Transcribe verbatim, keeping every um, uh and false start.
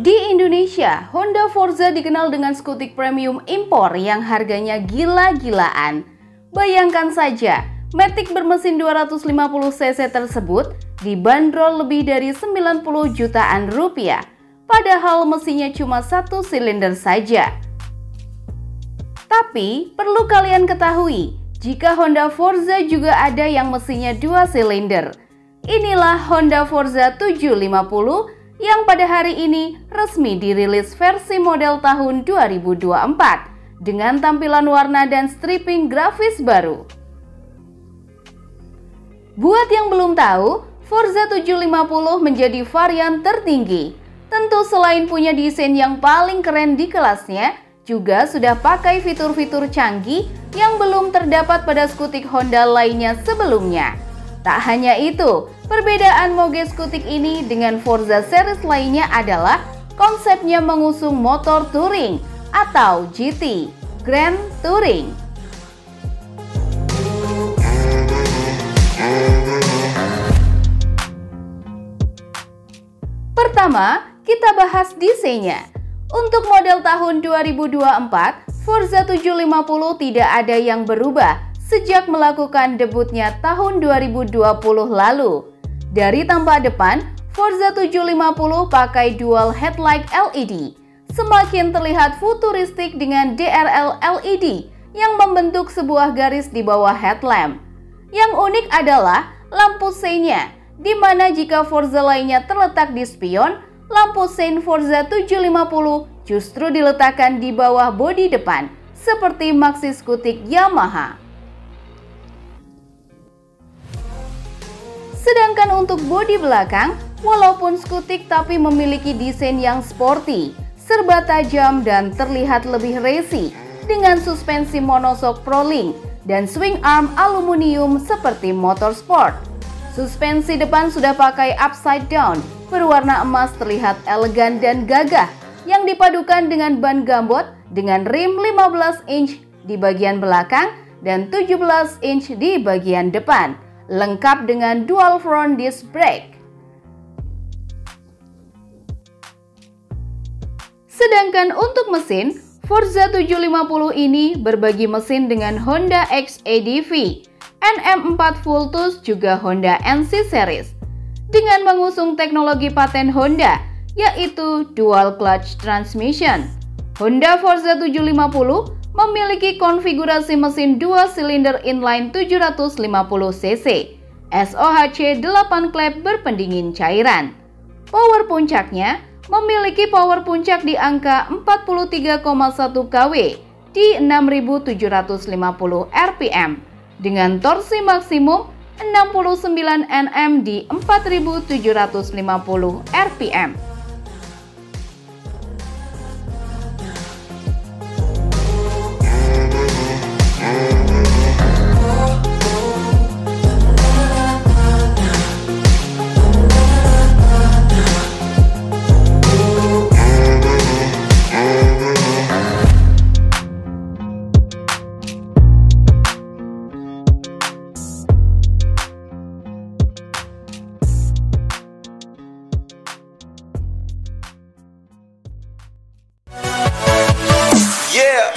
Di Indonesia, Honda Forza dikenal dengan skutik premium impor yang harganya gila-gilaan. Bayangkan saja, Matic bermesin dua ratus lima puluh cc tersebut dibanderol lebih dari sembilan puluh jutaan rupiah, padahal mesinnya cuma satu silinder saja. Tapi, perlu kalian ketahui, jika Honda Forza juga ada yang mesinnya dua silinder. Inilah Honda Forza tujuh lima puluh yang pada hari ini resmi dirilis versi model tahun dua ribu dua puluh empat dengan tampilan warna dan stripping grafis baru. Buat yang belum tahu, Forza tujuh lima puluh menjadi varian tertinggi. Tentu selain punya desain yang paling keren di kelasnya, juga sudah pakai fitur-fitur canggih yang belum terdapat pada skutik Honda lainnya sebelumnya. Tak hanya itu, perbedaan moge skutik ini dengan Forza series lainnya adalah konsepnya mengusung motor touring atau G T, Grand Touring. Pertama, kita bahas desainnya. Untuk model tahun dua ribu dua puluh empat, Forza tujuh lima puluh tidak ada yang berubah sejak melakukan debutnya tahun dua ribu dua puluh lalu. Dari tampak depan, Forza tujuh lima puluh pakai dual headlight L E D. Semakin terlihat futuristik dengan D R L L E D yang membentuk sebuah garis di bawah headlamp. Yang unik adalah lampu seinnya, di mana jika Forza lainnya terletak di spion, lampu sein Forza tujuh lima puluh justru diletakkan di bawah bodi depan, seperti Maxi skutik Yamaha. Sedangkan untuk bodi belakang, walaupun skutik tapi memiliki desain yang sporty, serba tajam dan terlihat lebih racy dengan suspensi monoshock Prolink dan swing arm aluminium seperti motorsport. Suspensi depan sudah pakai upside down, berwarna emas terlihat elegan dan gagah yang dipadukan dengan ban gambot dengan rim lima belas inch di bagian belakang dan tujuh belas inch di bagian depan. Lengkap dengan dual front disc brake. Sedangkan untuk mesin, Forza tujuh lima puluh ini berbagi mesin dengan Honda X A D V, N M empat Vultus juga Honda N C Series. Dengan mengusung teknologi paten Honda, yaitu dual clutch transmission. Honda Forza tujuh lima puluh memiliki konfigurasi mesin dua silinder inline tujuh ratus lima puluh cc, S O H C delapan klep berpendingin cairan. Power puncaknya memiliki power puncak di angka empat puluh tiga koma satu kilowatt di enam ribu tujuh ratus lima puluh R P M dengan torsi maksimum enam puluh sembilan newton meter di empat ribu tujuh ratus lima puluh R P M. Yeah.